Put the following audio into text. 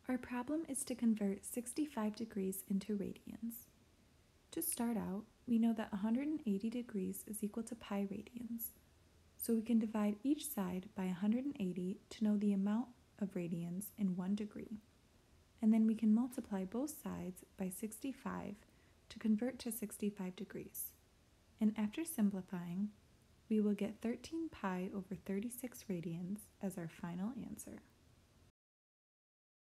Our problem is to convert 65 degrees into radians. To start out, we know that 180 degrees is equal to pi radians, so we can divide each side by 180 to know the amount of radians in 1 degree. And then we can multiply both sides by 65 to convert to 65 degrees. And after simplifying, we will get 13 pi over 36 radians as our final answer.